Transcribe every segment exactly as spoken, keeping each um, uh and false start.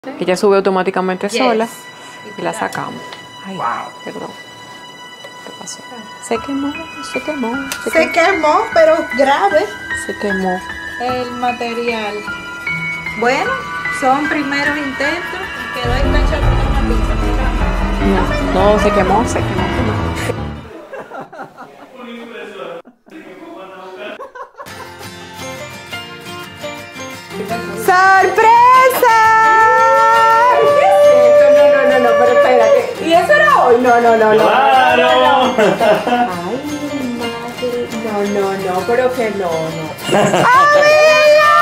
Ella sube automáticamente yes. sola y la sacamos. Ay, wow. Perdón. ¿Qué pasó? Se quemó, se quemó. Se, se quemó. quemó, pero grave. Se quemó. El material. Bueno, son primeros intentos. Quedó enganchado con una pizza. No, no, se quemó, se quemó. ¡Sorpresa! No, no, no, no, pero espérate. ¿Y eso era hoy? No, no, no, no. ¡Claro! No, no. Ay, madre. No, no, no, pero que no, no. ¡Amiga!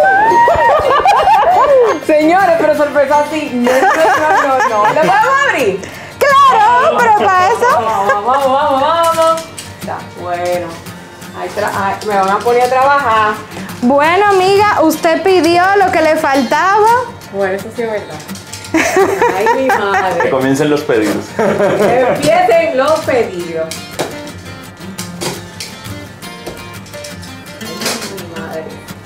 Señores, pero sorpresa así. No, no, no, no. ¿Lo podemos abrir? ¡Claro! Pero para eso. Vamos, vamos, vamos, vamos. Está bueno. Ay, ay, me van a poner a trabajar. Bueno, amiga, usted pidió lo que le faltaba. Bueno, eso sí es verdad. Ay, mi madre. Que comiencen los pedidos. Que empiecen los pedidos. Ay, mi madre.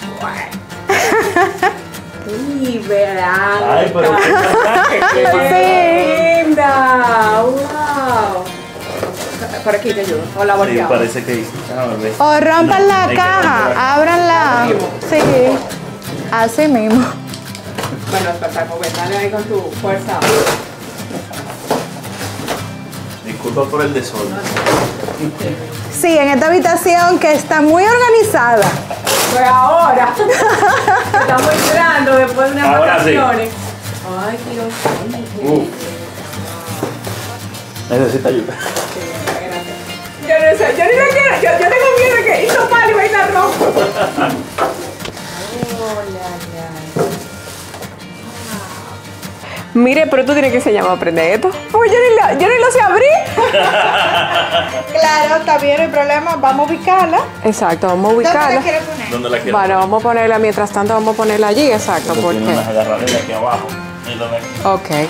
Bueno. Y verán. Ay, pero qué ¡Qué linda! ¡Wow! Por aquí te ayudo. O la sí, volteamos. parece que déjame ver. O rompan la Hay que caja, romper. ábranla. Sí, así mismo. Bueno, Espartaco, ven, dale ahí con tu fuerza. Disculpa por el desorden. Sí, en esta habitación que está muy organizada. Pues ahora estamos entrando después de unas Ahora sí. vacaciones. Ay, Dios mío. Uf. Necesita ayuda. Yo no sé, yo ni lo quiero, yo, yo tengo miedo de que hizo mal y va a estar rojo. Mire, pero tú tienes que enseñarme a aprender esto. Pues yo ni lo, yo ni lo sé abrir. Claro, está bien el problema. Vamos a ubicarla. Exacto, vamos a ¿Dónde ubicarla. la quieres poner? ¿Dónde la quieres? Bueno, vamos a ponerla, mientras tanto vamos a ponerla allí, exacto, Porque tiene porque... unas agarraderas aquí abajo. Y lo ves. Ok.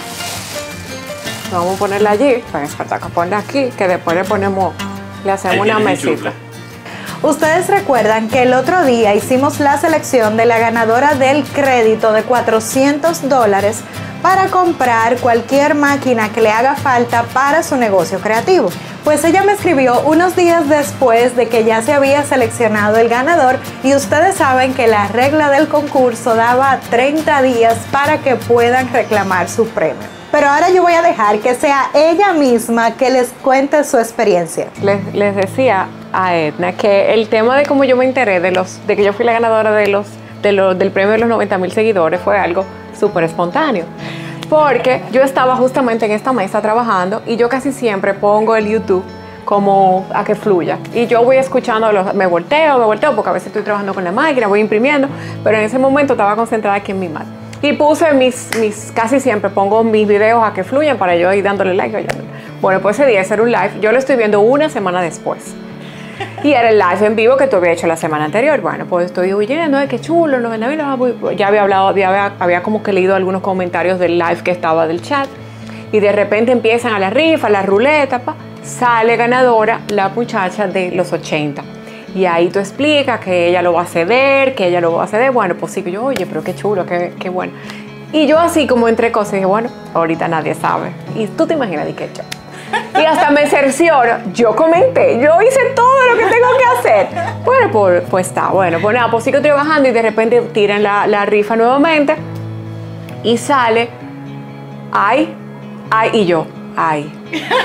Vamos a ponerla allí, pues Espartaco, ponla aquí, que después le ponemos, le hacemos Ahí una tienes mesita. enchufe. Ustedes recuerdan que el otro día hicimos la selección de la ganadora del crédito de cuatrocientos dólares para comprar cualquier máquina que le haga falta para su negocio creativo. Pues ella me escribió unos días después de que ya se había seleccionado el ganador y ustedes saben que la regla del concurso daba treinta días para que puedan reclamar su premio. Pero ahora yo voy a dejar que sea ella misma que les cuente su experiencia. Les, les decía a Edna que el tema de cómo yo me enteré de, los, de que yo fui la ganadora de los, de los, del premio de los noventa mil seguidores fue algo súper espontáneo. Porque yo estaba justamente en esta mesa trabajando y yo casi siempre pongo el YouTube como a que fluya. Y yo voy escuchando, los, me volteo, me volteo, porque a veces estoy trabajando con la máquina, voy imprimiendo, pero en ese momento estaba concentrada aquí en mi Mac. Y puse mis, mis, casi siempre pongo mis videos a que fluyan para yo ir dándole like. Oyéndole. Bueno, pues ese día ese era un live, yo lo estoy viendo una semana después. Y era el live en vivo que tú habías hecho la semana anterior. Bueno, pues estoy oyendo, ay, qué chulo, noventa mil. Ya había hablado, había, había como que leído algunos comentarios del live que estaba del chat. Y de repente empiezan a la rifa, la ruleta, pa, sale ganadora la muchacha de los ochenta. Y ahí tú explicas que ella lo va a ceder, que ella lo va a ceder. Bueno, pues sí, que yo, oye, pero qué chulo, qué, qué bueno. Y yo así como entre cosas dije, bueno, ahorita nadie sabe. Y tú te imaginas de qué hecho. Y hasta me cercioro, yo comenté, yo hice todo lo que tengo que hacer. Bueno, pues, pues está, bueno, pues nada, pues sigo trabajando y de repente tiran la, la rifa nuevamente y sale, ay, ay, y yo, ay.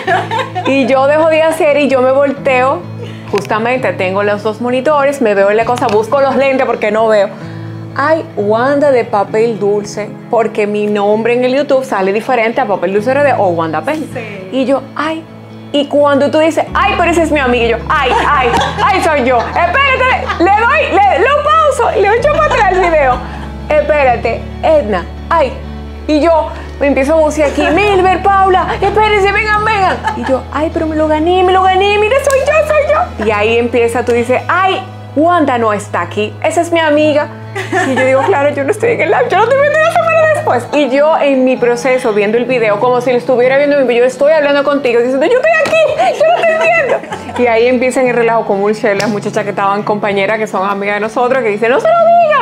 Y yo dejo de hacer y yo me volteo, justamente tengo los dos monitores, me veo en la cosa, busco los lentes porque no veo. Ay, Wanda de Papel Dulce, porque mi nombre en el YouTube sale diferente a Papel Dulce R D o Wanda Pen. Sí. Y yo, ay, y cuando tú dices, ay, pero ese es mi amigo, y yo, ay, ay, ay, soy yo. Espérate, le doy, le, lo pauso, le echo para atrás el video. Espérate, Edna, ay. Y yo me empiezo a bucear aquí, Milber, Paula, espérense, vengan, vengan. Y yo, ay, pero me lo gané, me lo gané, mira, soy yo, soy yo. Y ahí empieza, tú dices, ay, Wanda no está aquí, esa es mi amiga. Y yo digo, claro, yo no estoy en el live, yo lo estoy viendo una semana después. Y yo en mi proceso, viendo el video, como si lo estuviera viendo, yo estoy hablando contigo, diciendo, yo estoy aquí, yo lo estoy viendo. Y ahí empiezan el relajo con Mulche, las muchachas que estaban compañeras, que son amigas de nosotros, que dicen, no se lo digan.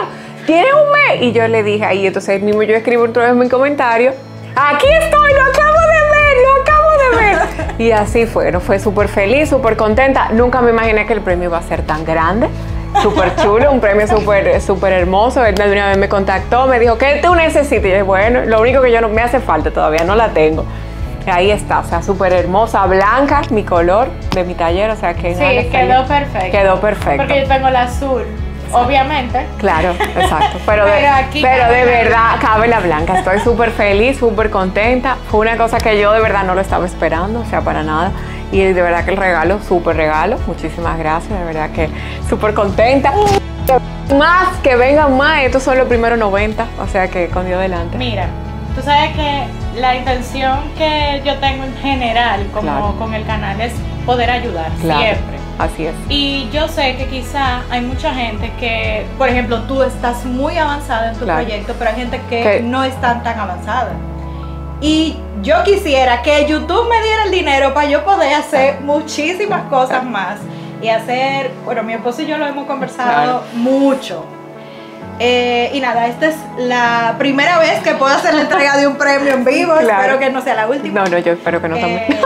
¿tiene un mes? Y yo le dije, ahí, entonces mismo yo escribo otra vez en mi comentario, aquí estoy, lo acabo de ver, lo acabo de ver. Y así fue, ¿no? Fue súper feliz, súper contenta. Nunca me imaginé que el premio iba a ser tan grande. Súper chulo, un premio súper súper hermoso. Él de una vez me contactó, me dijo, ¿qué tú necesitas? Y yo dije, bueno, lo único que yo no me hace falta todavía, no la tengo. Y ahí está, o sea, súper hermosa, blanca, mi color de mi taller, o sea que... Sí, nada, quedó perfecto. Quedó perfecto. Porque yo tengo el azul, obviamente. Claro, exacto. Pero, Pero de, aquí pero cabe de la verdad cabe la blanca. Estoy súper feliz, súper contenta. Fue una cosa que yo de verdad no lo estaba esperando, o sea, para nada. Y de verdad que el regalo, súper regalo. Muchísimas gracias, de verdad que súper contenta. Más, que vengan más. Estos son los primeros noventa, o sea que con Dios delante. Mira, tú sabes que la intención que yo tengo en general como Claro. con el canal es poder ayudar Claro, siempre. así es. Y yo sé que quizá hay mucha gente que, por ejemplo, tú estás muy avanzada en tu Claro. proyecto, pero hay gente que Que- no están tan avanzada. Y yo quisiera que YouTube me diera el dinero para yo poder hacer muchísimas cosas más. Y hacer, bueno, mi esposo y yo lo hemos conversado Claro. mucho. Eh, y nada, esta es la primera vez que puedo hacer la entrega de un premio en vivo. Claro. Espero que no sea la última. No, no, yo espero que no también. Eh,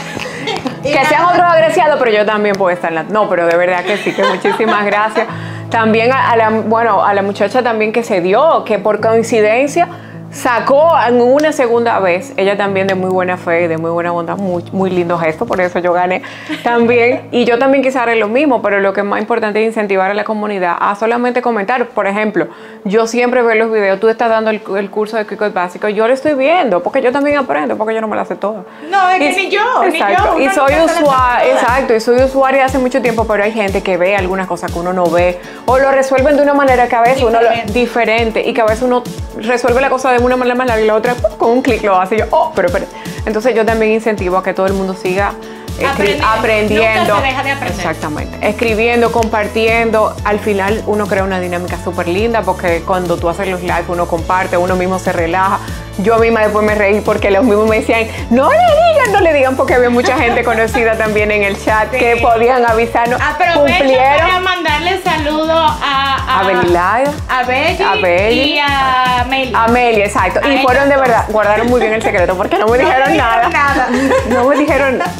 y Que sean nada, otros agraciados, pero yo también puedo estar en la... No, pero de verdad que sí, que muchísimas gracias. También a, a la, bueno, a la muchacha también que se dio, que por coincidencia sacó en una segunda vez, ella también de muy buena fe y de muy buena bondad, muy, muy lindo gesto, por eso yo gané también. Y yo también quise haré lo mismo, pero lo que es más importante es incentivar a la comunidad a solamente comentar. Por ejemplo, yo siempre veo los videos, tú estás dando el, el curso de Quick básico, yo lo estoy viendo, porque yo también aprendo, porque yo no me lo sé todo. No, es que Y- ni yo, ni exacto. yo. Y uno soy nunca se la sabe usuaria, toda. exacto, y soy usuaria hace mucho tiempo, pero hay gente que ve algunas cosas que uno no ve, o lo resuelven de una manera que a veces uno Diferente. lo, diferente, y que a veces uno resuelve la cosa de una manera más larga y la otra ¡pum! Con un clic lo hace. Y yo, oh, pero, pero. Entonces yo también incentivo a que todo el mundo siga escri- Aprendiendo. aprendiendo. Nunca se deja de aprender. Exactamente. Escribiendo, compartiendo. Al final uno crea una dinámica súper linda porque cuando tú haces los live uno comparte, uno mismo se relaja. Yo misma después me reí porque los mismos me decían, no le digan, no le digan, porque había mucha gente conocida también en el chat que podían avisarnos. Ah, pero Bello, Cumplieron. para mandarle saludo a... A Belilaida. A Belly, A Belly. y a Meli. Amelia, exacto. A Y ellas fueron de dos. verdad, guardaron muy bien el secreto porque no me No dijeron me nada. dijeron nada. No me dijeron nada.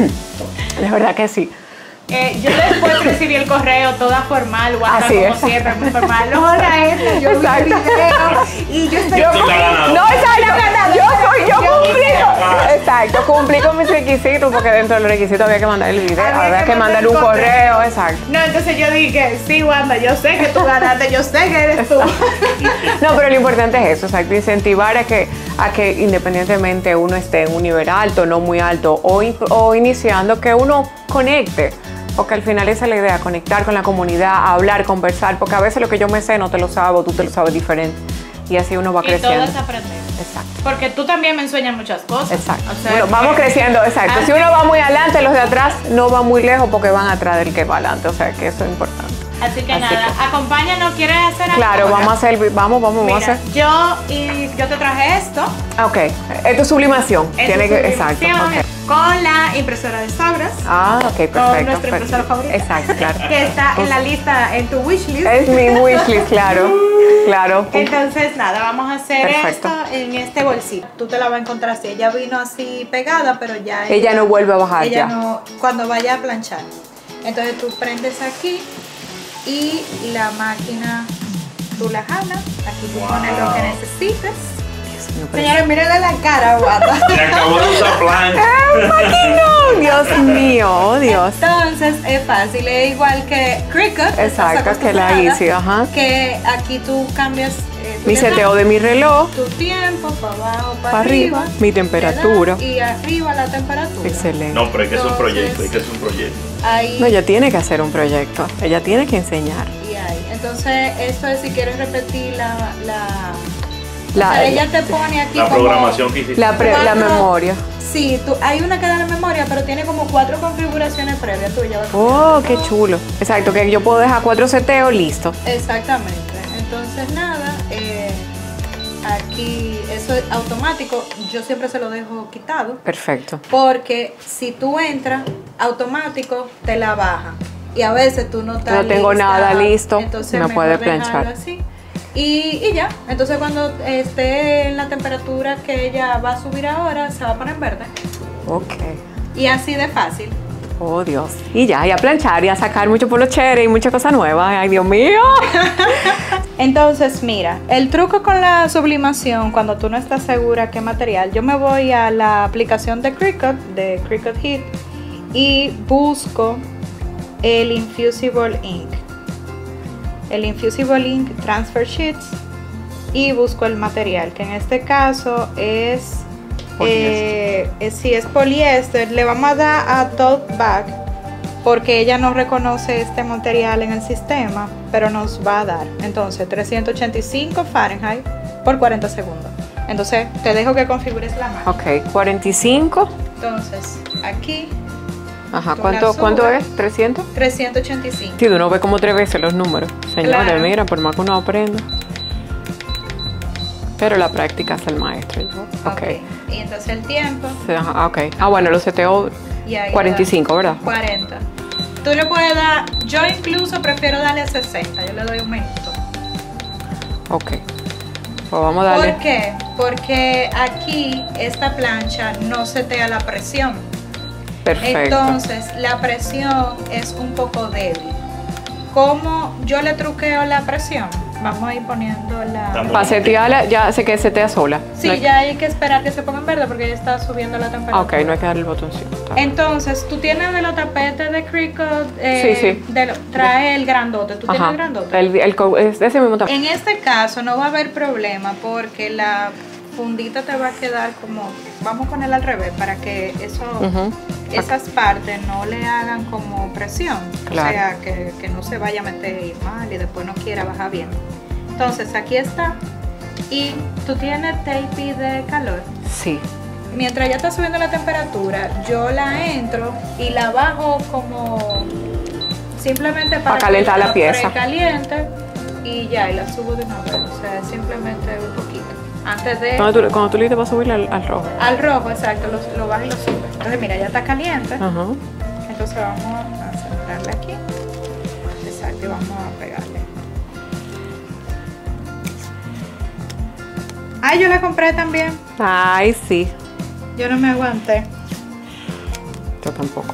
De verdad que sí. Eh, yo después recibí el correo toda formal, WhatsApp Así como es. siempre, muy formal. Hola, esta, yo vi el Exacto. video y yo estoy... Yo, Tú la ganadora. no, exacto. Yo, soy, yo Yo cumplí. hice. con- Exacto, cumplí con mis requisitos porque dentro de los requisitos había que mandar el video, Había había, que que mandar mandar un un correo, correo. exacto. No, entonces yo dije, sí, Wanda, yo sé que tú ganaste, yo sé que eres tú. No, pero lo importante es eso, exacto, incentivar a que, a que independientemente uno esté en un nivel alto, no muy alto, o, in- o iniciando, que uno conecte. Porque al final esa es la idea, conectar con la comunidad, hablar, conversar, porque a veces lo que yo me sé no te lo sabes, o tú te lo sabes diferente. Y así uno va Y todo creciendo. es aprender. Exacto. Porque tú también me enseñas muchas cosas. Exacto. O sea, Bueno, vamos que- creciendo, exacto. Si Así- uno va muy adelante, los de atrás no van muy lejos porque van atrás del que va adelante. O sea que eso es importante. Así que Así nada, que- acompáñanos, ¿quieres hacer algo? Claro, ahora? vamos a hacer, vamos, vamos, vamos Mira, a hacer. yo y yo te traje esto. Ah, ok, esto es sublimación. Esto Tiene es que, sublimación, exacto. ok. Con la impresora de Sabras, Ah, ok, perfecto. nuestra perfecto. impresora favorita. Exacto, claro. que está en la lista, en tu wishlist. Es mi wishlist, claro, claro. Entonces, nada, vamos a hacer Perfecto. esto en este bolsito. Tú te la vas a encontrar así. Ella vino así pegada, pero ya... Ella no vuelve a bajar ella ya. no, cuando vaya a planchar. Entonces tú prendes aquí y la máquina, tú la jalas. Aquí tú pones lo que necesites. No, pero- Señores, mírenle la cara, guata. Se acabó de usar plancha. ¡No! Dios mío, oh Dios. Entonces es fácil, es igual que Cricut. estás Exacto, que la acostumbrada, Easy, ajá. Que aquí tú cambias eh, tú Mi le seteo das de mi reloj. tu tiempo, para abajo, para, Pa' arriba, mi temperatura. le das, y arriba la temperatura. Excelente. No, pero es que es un Entonces- proyecto, es que es un proyecto. Ahí No, ella tiene que hacer un proyecto. Ella tiene que enseñar. y ahí. Entonces, esto es si quieres repetir la. la La, o sea, ella te pone aquí La como. programación que hiciste. la, pre- la cuatro- memoria. Sí, tú, hay una que da la memoria, pero tiene como cuatro configuraciones previas tuyas. Oh, qué chulo. Exacto, que yo puedo dejar cuatro seteos, listo. Exactamente. Entonces, nada, eh, aquí eso es automático. Yo siempre se lo dejo quitado. Perfecto. Porque si tú entras, automático te la baja. Y a veces tú no estás No tengo lista, nada listo, entonces me mejor puede dejarlo planchar. así. Y, y ya, entonces cuando esté en la temperatura que ella va a subir ahora, se va a poner verde. Ok. Y así de fácil. Oh, Dios. Y ya, y a planchar y a sacar mucho polocher y muchas cosas nuevas. Ay, Dios mío. Entonces, mira, el truco con la sublimación, cuando tú no estás segura qué material, yo me voy a la aplicación de Cricut, de Cricut Heat, y busco el Infusible Ink. El Infusible Ink Transfer Sheets y busco el material, que en este caso es, eh, es si es poliéster. Le vamos a dar a Tote Bag porque ella no reconoce este material en el sistema, pero nos va a dar entonces trescientos ochenta y cinco Fahrenheit por cuarenta segundos. Entonces te dejo que configures la máquina. Ok, cuarenta y cinco. Entonces aquí Ajá, tú ¿cuánto, la ¿cuánto subes. es? ¿trescientos? trescientos ochenta y cinco. Sí, uno ve como tres veces los números. Señores, Claro. mira, por más que uno aprenda. Pero la práctica es el maestro. ¿no? Ok. Ok. Y entonces el tiempo. Sí, ajá, ok. Ah, bueno, los seteo Y ahí cuarenta y cinco, le das ¿verdad? cuarenta. Tú le puedes dar, yo incluso prefiero darle sesenta, yo le doy un minuto. Ok. Pues vamos a darle. ¿Por qué? Porque aquí esta plancha no setea la presión. Perfecto. Entonces la presión es un poco débil. ¿Cómo yo le truqueo la presión? Vamos a ir poniendo la... Estamos- Para setearla, ya sé que setea sola. Sí, No hay- ya hay que esperar que se ponga en verde porque ya está subiendo la temperatura. Ah, ok, no hay que darle el botoncito. Está bien. Entonces, tú tienes de los tapetes de Cricut, eh, Sí, sí. de lo- trae el grandote. ¿Tú tienes Ajá. el grandote? El, el co- es de ese mismo tamaño. En este caso no va a haber problema porque la fundita te va a quedar como, vamos a ponerla al revés para que eso, Ujú. esas partes no le hagan como presión, Claro. o sea, que, que no se vaya a meter mal y después no quiera bajar bien. Entonces aquí está y tú tienes tape de calor. Sí. Mientras ya está subiendo la temperatura, yo la entro y la bajo como simplemente para Pa' calentar la pieza. caliente y ya, y la subo de una vez, o sea, simplemente un poquito. Antes de... Cuando tú, cuando tú le dices para subirle al, al rojo. Al rojo, exacto, lo, lo bajas y lo subes. Entonces mira, ya está caliente. Ajá. Entonces vamos a centrarle aquí. Exacto, y vamos a pegarle. Ay, yo la compré también. Ay, sí. Yo no me aguanté. Yo tampoco.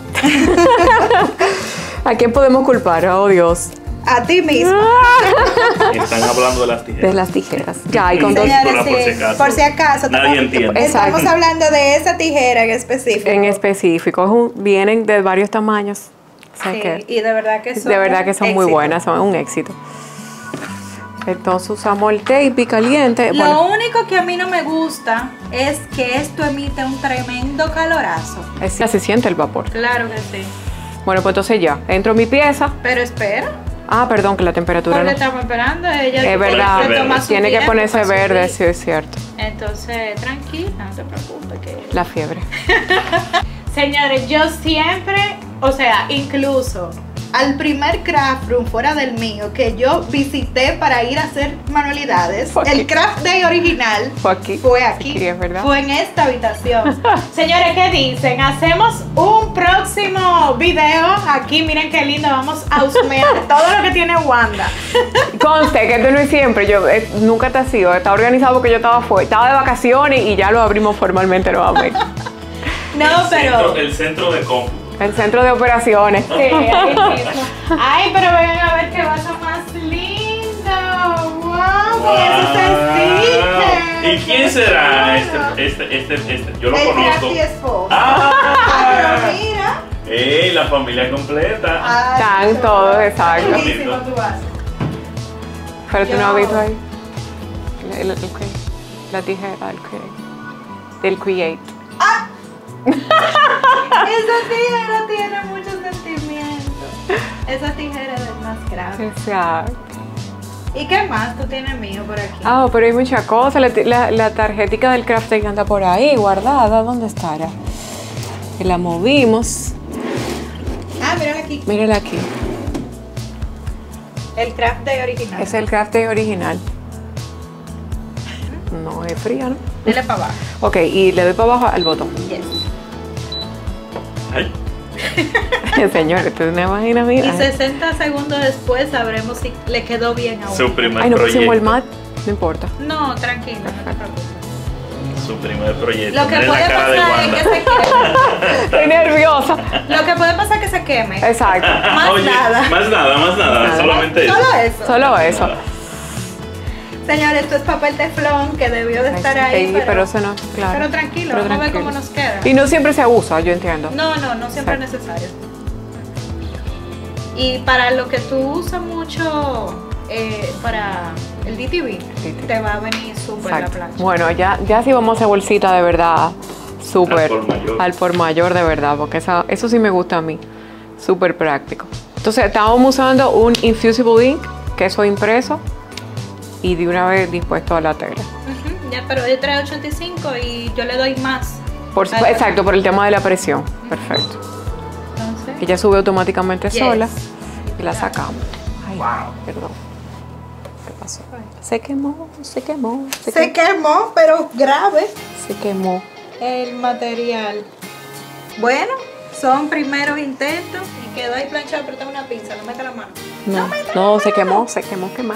¿A quién podemos culpar? Oh, Dios. A ti mismo. Están hablando de las De tijeras. las tijeras. Ya, y con dos. Señores, Por si sí, acaso. por si acaso. Nadie estamos- entiende. Estamos Exacto. hablando de esa tijera en específico. En específico. es un- vienen de varios tamaños. O sea Sí, que y de verdad que son de verdad que son muy éxito. buenas, son un éxito. Entonces usamos el tape y caliente. Lo Bueno, único que a mí no me gusta es que esto emite un tremendo calorazo. es- ya se siente el vapor. Claro que sí. Bueno, pues entonces ya. Entro mi pieza. Pero espera, Ah, perdón, que la temperatura porque no. estamos esperando. Ella Es verdad, se toma su tiene que tiempo ponerse para verde, subir. sí es cierto. Entonces, tranquila, no te preocupes. Que... La fiebre. Señores, yo siempre, o sea, incluso al primer craft room fuera del mío que yo visité para ir a hacer manualidades, Fue aquí. el craft day original Fue aquí. fue aquí, Sí, es verdad. fue en esta habitación. Señores, ¿qué dicen? Hacemos un próximo video. Aquí, miren qué lindo, vamos a husmear todo lo que tiene Wanda. Conste que esto no es siempre, yo eh, nunca te ha sido, está organizado porque yo estaba fuera, estaba de vacaciones y ya lo abrimos formalmente nuevamente. No, El centro, pero... el centro de cómputo. El centro de operaciones. Sí, ahí mismo. Ay, pero vengan a ver qué vaso más lindo. Wow, con esos stickers. ¿Y quién será este, este, este, este? Yo lo El conozco. Crafty Esposo. Ah, Ah, pero mira. ¡Ey! La familia completa. Ay, Están qué todos, bueno. exacto. Buenísimo tu vaso. Pero tú Yo- no has visto ahí. El- el- el create. La tijera del create. Del create. Esa tijera tiene mucho sentimiento. Esa tijera es más grande. Exacto. ¿Y qué más tú tienes mío por aquí? Ah, pero hay muchas cosas. La, la, la tarjetica del craft que anda por ahí, guardada. ¿Dónde estará? Que la movimos. Ah, mírala aquí. Mírala aquí. El craft day original. Es el craft day original. No es fría, ¿no? Dele para abajo. Ok, y le doy para abajo al botón. Yes. Ay, Señores, ¿tú te imaginas? Mira. Y sesenta segundos después sabremos si le quedó bien a Su uno. primer Ay, no proyecto. pusimos el mat. No importa. No, tranquilo, no te preocupes. Su primer proyecto. Lo que Miren puede la cara de pasar es que Wanda. se queme. Estoy nerviosa. Lo que puede pasar es que se queme. Exacto. Más Oye, nada. Más nada, más nada. Nada. Solamente eso. Solo eso. Solo eso. Señores, esto es papel teflón que debió de estar ahí. Sí, pero, pero eso no, claro. pero tranquilo, Pero vamos a ver tranquilo. cómo nos queda. Y no siempre se usa, yo entiendo. No, no, no siempre es Exacto. necesario. Y para lo que tú usas mucho eh, para el D T V, D T V. te va a venir súper la Exacto. plancha. Bueno, ya, ya sí vamos a hacer bolsita de verdad. Súper. Al por mayor. Al por mayor de verdad, porque esa- eso sí me gusta a mí. Súper práctico. Entonces, estábamos usando un Infusible Ink, queso impreso, y de una vez dispuesto a la tela. Ujú, ya, pero yo trae ochenta y cinco y yo le doy más. Por, Al- exacto, por el tema de la presión. Perfecto. Entonces, Ella sube automáticamente Yes. sola y la sacamos. Ay, perdón. ¿Qué pasó? Se quemó, se quemó, se, Se quemó, quemó, pero grave. se quemó. el material. Bueno, son primeros intentos y quedó ahí planchado, pero tengo una pinza, no mete la mano. No, no, se quemó, se quemó, quemó.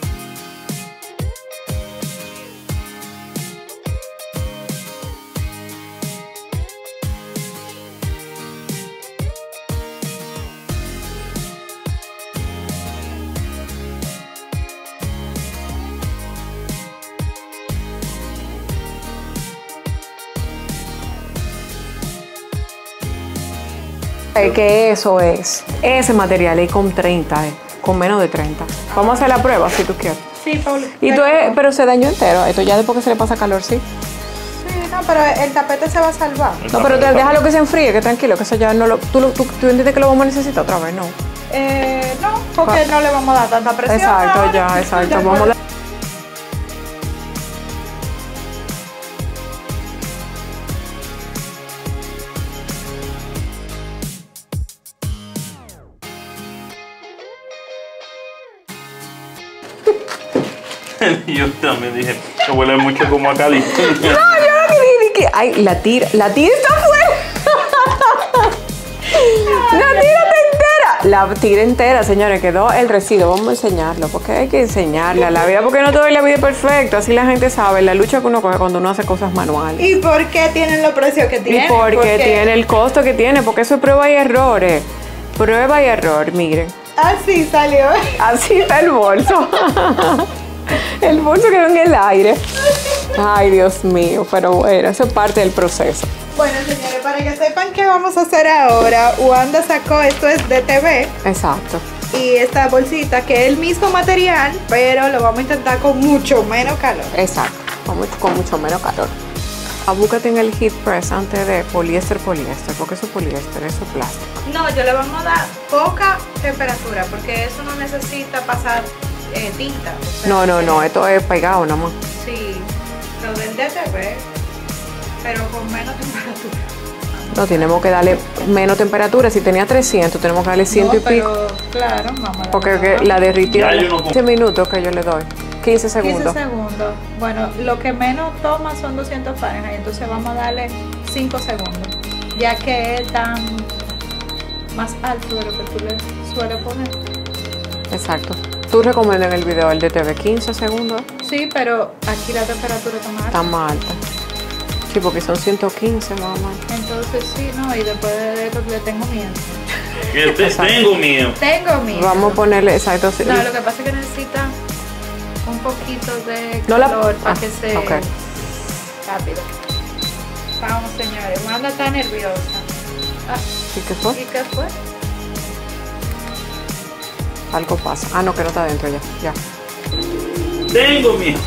Eh, que eso es, ese material es con treinta, eh, con menos de treinta. Vamos a hacer la prueba si tú quieres. Sí, Paul. Y tú es, pero se dañó entero, esto ya después que se le pasa calor, sí. Sí, no, pero el tapete se va a salvar. No, pero te- déjalo que se enfríe, que tranquilo, que eso ya no lo, tú, lo- tú, tú entiendes que lo vamos a necesitar otra vez, ¿no? Eh, no, porque no le vamos a dar tanta presión. Exacto, ahora. ya, exacto. Ya Vamos a puede- dar- Yo también dije que huele mucho como a Cali. No, yo no quería ni que. Ay, la tira, la tira está afuera. La tira está entera. La tira entera, señores, quedó el residuo. Vamos a enseñarlo, porque hay que enseñarle a la vida, porque no toda la vida es perfecta. Así la gente sabe la lucha que uno coge cuando uno hace cosas manuales. ¿Y por qué tienen los precios que Y tienen? porque tiene el costo que tiene, porque eso es prueba y errores. Prueba y error, miren. Así salió. Así está el bolso. El bolso quedó en el aire. Ay, Dios mío, pero bueno, eso es parte del proceso. Bueno, señores, para que sepan qué vamos a hacer ahora, Wanda sacó, esto es de T V, Exacto. y esta bolsita, que es el mismo material, pero lo vamos a intentar con mucho menos calor. Exacto, con mucho, con mucho menos calor. Abúcate en el heat press antes de poliéster, poliéster, porque eso es poliéster, eso es plástico. No, yo le vamos a dar poca temperatura porque eso no necesita pasar eh, tinta. o sea, No, no, no, eh, esto es pegado nada más. Sí, lo del D T V, pero con menos temperatura. No, tenemos que darle menos temperatura. Si tenía trescientos, tenemos que darle ciento No, y pico. pero, claro, vamos a Porque darle que la derritió. Ya yo no- quince minutos que yo le doy. quince segundos. quince segundos. Bueno, lo que menos toma son doscientos Fahrenheit, entonces vamos a darle cinco segundos, ya que es tan más alto de lo que tú le sueles poner. Exacto. Tú recomiendas en el video el D T V quince segundos. Sí, pero aquí la temperatura está más alta. Está más alta. Sí, porque son ciento quince más o menos. Entonces sí, no, y después de esto le tengo miedo. Que te- tengo miedo. Tengo miedo. Vamos a ponerle, exacto. sí. No, lo que pasa es que necesita un poquito de No la- calor para ah, que se ok. rápido. Vamos, señores, Wanda está nerviosa. Ah, ¿Y qué fue? ¿y qué fue? Algo pasa. Ah, no, que no está adentro ya. Ya. Tengo miedo.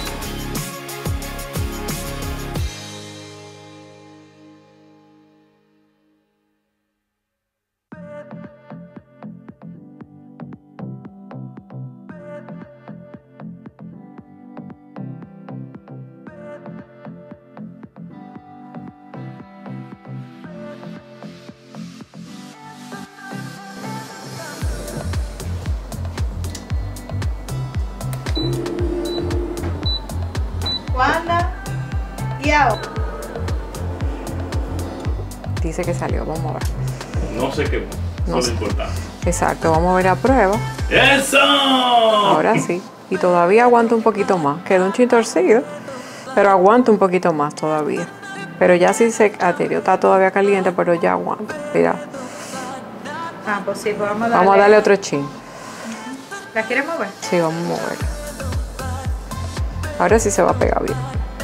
Wanda, y ahora. Dice que salió. Vamos a ver. No se quemó. No Eso es sé. lo importante. Exacto, vamos a ver a prueba. ¡Eso! Ahora sí. Y todavía aguanta un poquito más. Quedó un chin torcido, pero aguanta un poquito más todavía. Pero ya sí se adherió, está todavía caliente, pero ya aguanta. Mira, Ah, pues sí, pues vamos a darle. vamos a darle otro chin. ¿La quieres mover? Sí, vamos a moverla. Ahora sí se va a pegar bien.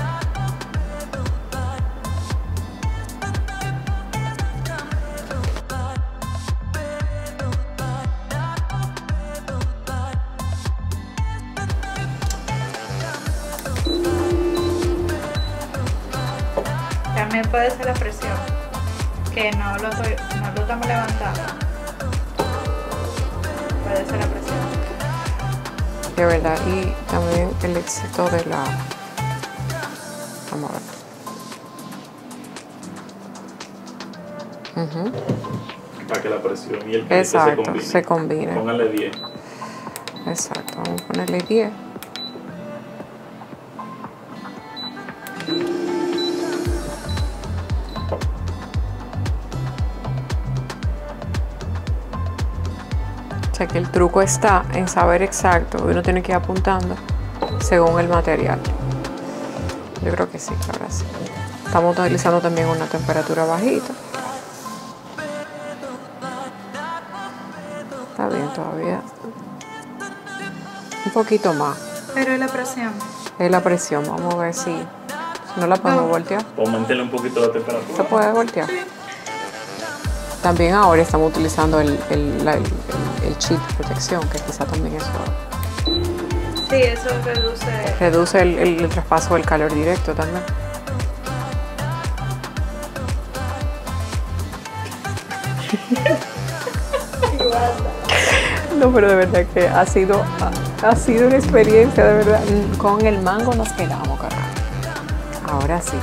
También puede ser la presión, que no lo, estoy, no lo estamos levantando. Puede ser la presión. De verdad, y también el éxito de la... Vamos a ver. Ujú. Para que la presión y el caliente Exacto, se combinen. se combinen. Póngale diez. Exacto, vamos a ponerle diez. O sea que el truco está en saber exacto, uno tiene que ir apuntando según el material. Yo creo que sí, ahora sí. Estamos utilizando también una temperatura bajita. Está bien todavía. Un poquito más. Pero es la presión. Es la presión, vamos a ver si no la podemos No. voltear. Aumentenle un poquito la temperatura. Se puede voltear. También ahora estamos utilizando el, el, la- el, el, el chip de protección, que quizá también eso Sí, eso reduce. reduce el, el- el traspaso del calor directo también. No, pero de verdad que ha sido, ha, ha sido una experiencia, de verdad. Con el mango nos quedamos, carajo. Ahora sí.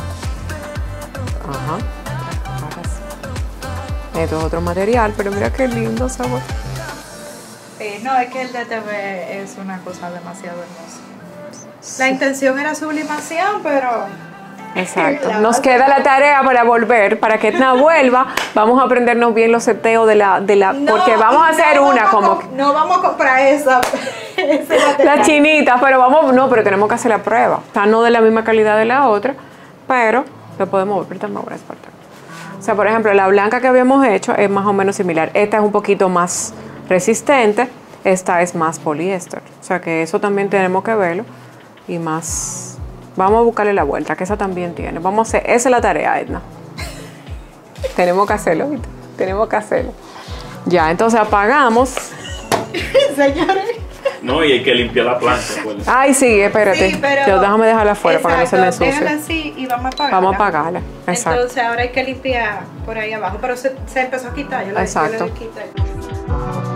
Ajá. Ahora sí. Esto es otro material, pero mira qué lindo sabor. Sí, no, es que el D T V es una cosa demasiado hermosa. La intención era sublimación, pero Exacto. La Nos base- queda la tarea para volver, para que Etna vuelva. Vamos a aprendernos bien los seteos de la, de la, porque vamos a hacer no una vamos a como comp- no vamos a comprar esa. ese material. la chinita, pero vamos, no, pero tenemos que hacer la prueba. O sea, no de la misma calidad de la otra, pero lo podemos ver, pero también ahora es parte. O sea, por ejemplo, la blanca que habíamos hecho es más o menos similar. Esta es un poquito más resistente, esta es más poliéster. O sea, que eso también tenemos que verlo y más. Vamos a buscarle la vuelta, que esa también tiene. Vamos a hacer, esa es la tarea, Edna. Tenemos que hacerlo, ¿viste? Tenemos que hacerlo. Ya, entonces apagamos. Señores. No, y hay que limpiar la plancha. Pues. Ay, sí, espérate. Sí, pero- Yo, déjame dejarla afuera para que no se me Exacto, déjala ensucie. así y vamos a apagarla. Vamos a apagarla. Exacto. Entonces ahora hay que limpiar por ahí abajo. Pero se, se empezó a quitar. Yo la, Exacto. Yo la quité.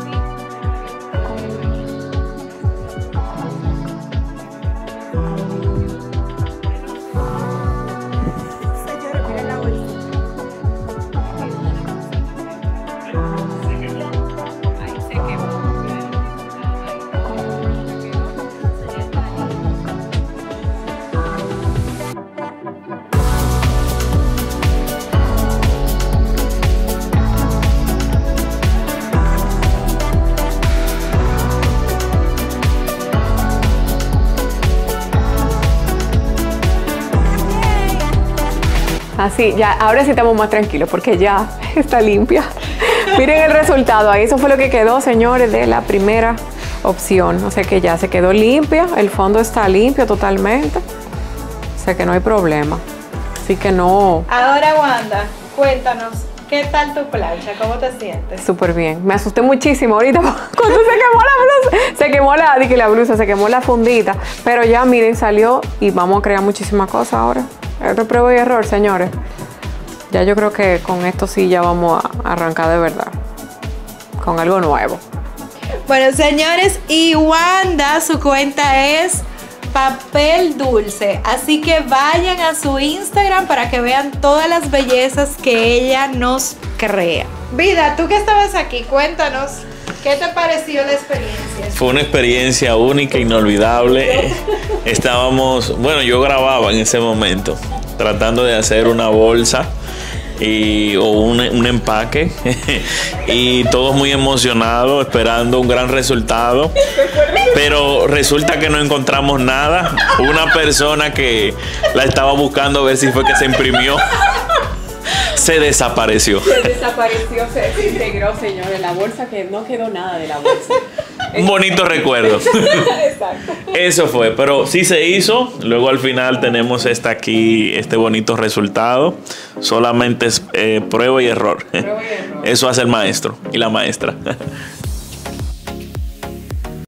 Así, ya, ahora sí estamos más tranquilos porque ya está limpia. Miren el resultado, ahí eso fue lo que quedó, señores, de la primera opción. O sea que ya se quedó limpia, el fondo está limpio totalmente. O sea que no hay problema. Así que no, Ahora, Wanda, cuéntanos, ¿qué tal tu plancha? ¿Cómo te sientes? súper bien. Me asusté muchísimo ahorita cuando se quemó la blusa. Se quemó la, dije la blusa, se quemó la fundita. Pero ya, miren, salió y vamos a crear muchísimas cosas ahora. Esto es prueba y error, señores. Ya yo creo que con esto sí ya vamos a arrancar de verdad. Con algo nuevo. Bueno, señores, y Wanda, su cuenta es Papel Dulce. Así que vayan a su Instagram para que vean todas las bellezas que ella nos crea. Vida, tú que estabas aquí, cuéntanos, ¿qué te pareció la experiencia? Fue una experiencia única, inolvidable. Estábamos, bueno, yo grababa en ese momento, tratando de hacer una bolsa y, o un, un empaque y todos muy emocionados esperando un gran resultado, pero resulta que no encontramos nada. Una persona que la estaba buscando a ver si fue que se imprimió se desapareció. Se desapareció, se desintegró, señor, en la bolsa, que no quedó nada de la bolsa. Un bonito recuerdo. Exacto. Eso fue, pero sí se hizo. Luego al final tenemos esta aquí, este bonito resultado. Solamente es eh, prueba y error. Prueba y error. Eso hace el maestro y la maestra.